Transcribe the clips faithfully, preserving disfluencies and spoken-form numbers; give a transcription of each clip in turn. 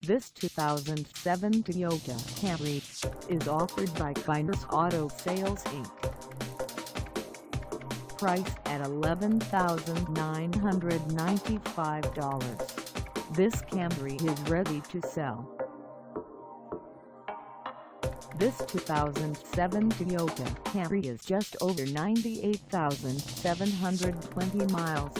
This two thousand seven Toyota Camry is offered by Kyners Auto Sales Incorporated. Price at eleven thousand nine hundred ninety-five dollars. This Camry is ready to sell. This two thousand seven Toyota Camry is just over ninety-eight thousand seven hundred twenty miles.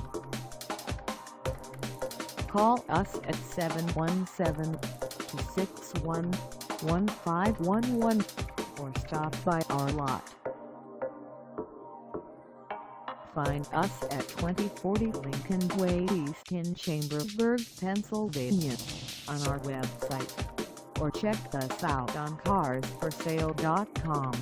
Call us at seven one seven, two six one, one five one one or stop by our lot. Find us at twenty forty Lincoln Way E Chambersburg, Pennsylvania on our website, or check us out on cars for sale dot com.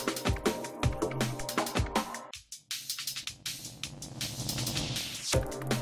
You